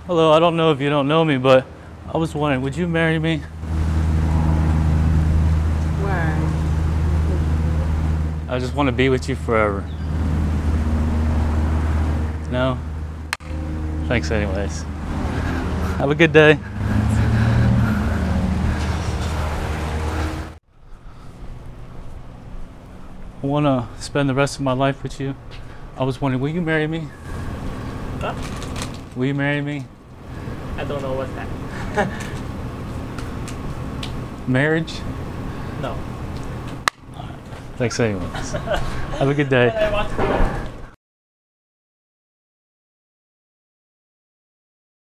Hello, I don't know if you don't know me, but I was wondering, would you marry me? Why? I just want to be with you forever. No? Thanks anyways. Have a good day. I want to spend the rest of my life with you. I was wondering, will you marry me? Huh? Will you marry me? I don't know what's that. Marriage? No. Thanks anyways. Have a good day. I want to.